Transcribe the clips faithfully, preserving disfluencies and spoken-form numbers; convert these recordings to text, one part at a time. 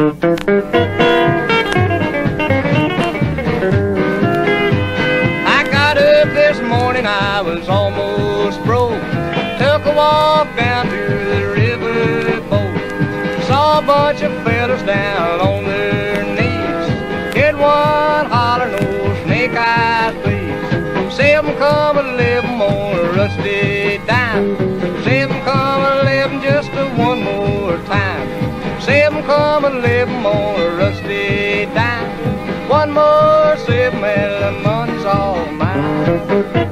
I got up this morning, I was almost broke. Took a walk down to the river boat. Saw a bunch of fellas down on their knees. Heard one holler, no snake eyes please. Seven come eleven on a rusty dime. Seven come eleven just a one more time. Seven come eleven on a rusty dime. One more seven and the money's all mine.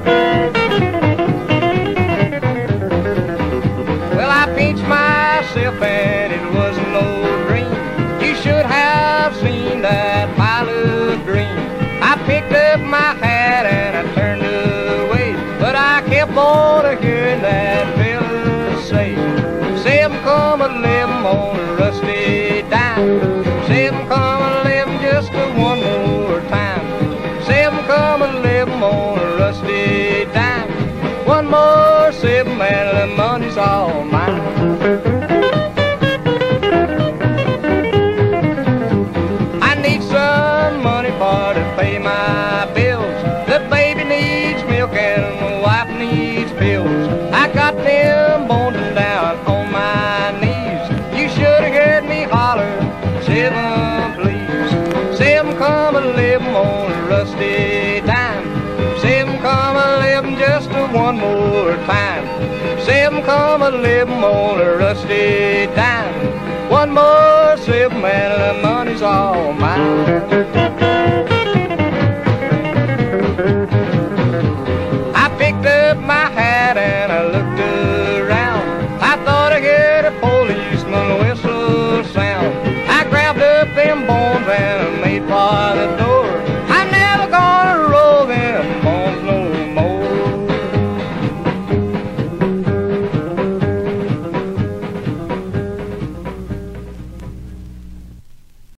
Well, I pinched myself and it wasn't no dream. You should have seen that pile of green. I picked up my hat and I turned away, but I kept on hearing that fella say, seven come eleven on a rusty dime. Seven come eleven just a one more time. Seven come eleven on a rusty dime. One more seven and the money's all mine. I need some money for to pay my bills. The baby needs milk and the wife needs pills. I got them bones down on my knees. You should have heard me holler, seven please. Seven come eleven on a rusty dime. Seven come eleven just a one more time. Seven come eleven on a rusty dime. One more seven and the money's all mine.